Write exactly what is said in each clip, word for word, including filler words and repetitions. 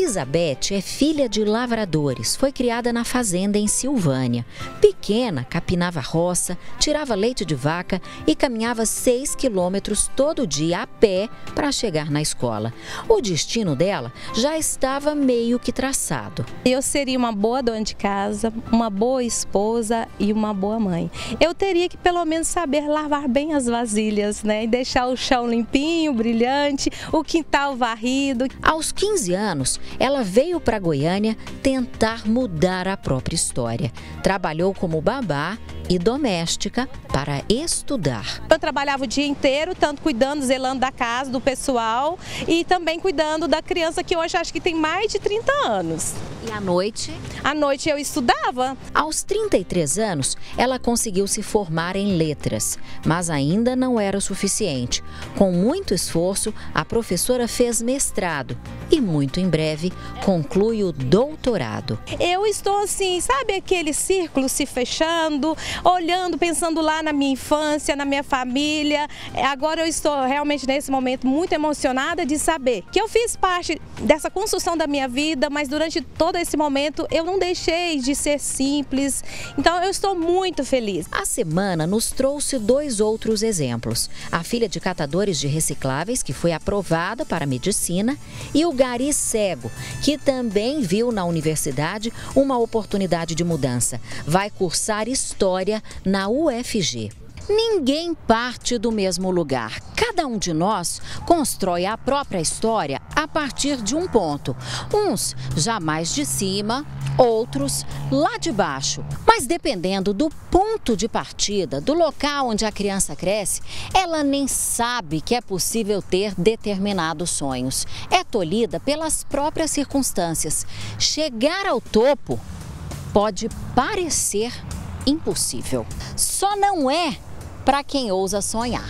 Elizabeth é filha de lavradores, foi criada na fazenda em Silvânia. Pequena, capinava roça, tirava leite de vaca e caminhava seis quilômetros todo dia a pé para chegar na escola. O destino dela já estava meio que traçado. Eu seria uma boa dona de casa, uma boa esposa e uma boa mãe. Eu teria que pelo menos saber lavar bem as vasilhas, né? E deixar o chão limpinho, brilhante, o quintal varrido. Aos quinze anos, ela veio para Goiânia tentar mudar a própria história. Trabalhou como babá e doméstica para estudar. Eu trabalhava o dia inteiro, tanto cuidando, zelando da casa, do pessoal e também cuidando da criança que hoje acho que tem mais de trinta anos. E à noite? À noite eu estudava. Aos trinta e três anos, ela conseguiu se formar em letras, mas ainda não era o suficiente. Com muito esforço, a professora fez mestrado e muito em breve conclui o doutorado. Eu estou assim, sabe aquele círculo se fechando, olhando, pensando lá na minha infância, na minha família. Agora eu estou realmente nesse momento muito emocionada de saber que eu fiz parte dessa construção da minha vida, mas durante todo esse momento eu não deixei de ser simples. Então eu estou muito feliz. A semana nos trouxe dois outros exemplos. A filha de catadores de recicláveis, que foi aprovada para medicina, e o gari cego, que também viu na universidade uma oportunidade de mudança. Vai cursar História na U F G. Ninguém parte do mesmo lugar. Cada um de nós constrói a própria história a partir de um ponto. Uns já mais de cima, outros lá de baixo. Mas dependendo do ponto de partida, do local onde a criança cresce, ela nem sabe que é possível ter determinados sonhos. É tolhida pelas próprias circunstâncias. Chegar ao topo pode parecer impossível. Só não é para quem ousa sonhar.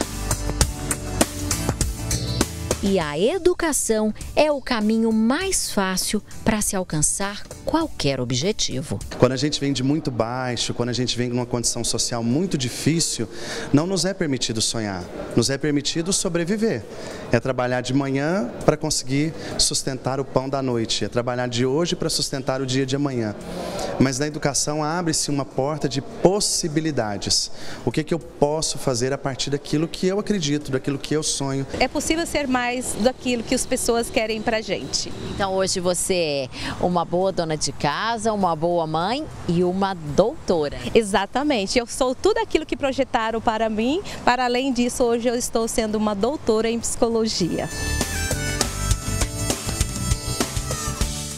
E a educação é o caminho mais fácil para se alcançar qualquer objetivo. Quando a gente vem de muito baixo, quando a gente vem de uma condição social muito difícil, não nos é permitido sonhar, nos é permitido sobreviver. É trabalhar de manhã para conseguir sustentar o pão da noite, é trabalhar de hoje para sustentar o dia de amanhã. Mas na educação abre-se uma porta de possibilidades. O que, que eu posso fazer a partir daquilo que eu acredito, daquilo que eu sonho. É possível ser mais daquilo que as pessoas querem pra gente. Então hoje você é uma boa dona de casa, uma boa mãe e uma doutora. Exatamente, eu sou tudo aquilo que projetaram para mim. Para além disso, hoje eu estou sendo uma doutora em psicologia.